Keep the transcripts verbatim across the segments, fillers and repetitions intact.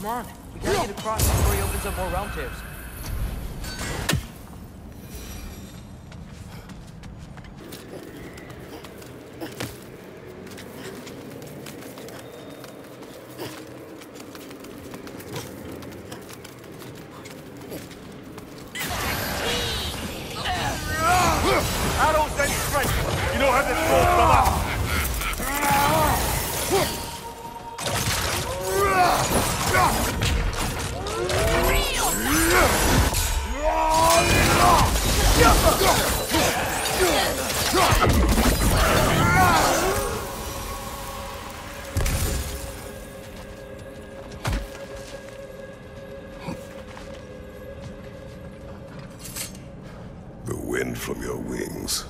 on. We gotta get across before he opens up more realm tips. Arrows and strength. You know how this goes, brother. The wind from your wings.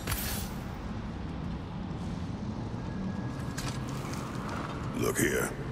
Look here.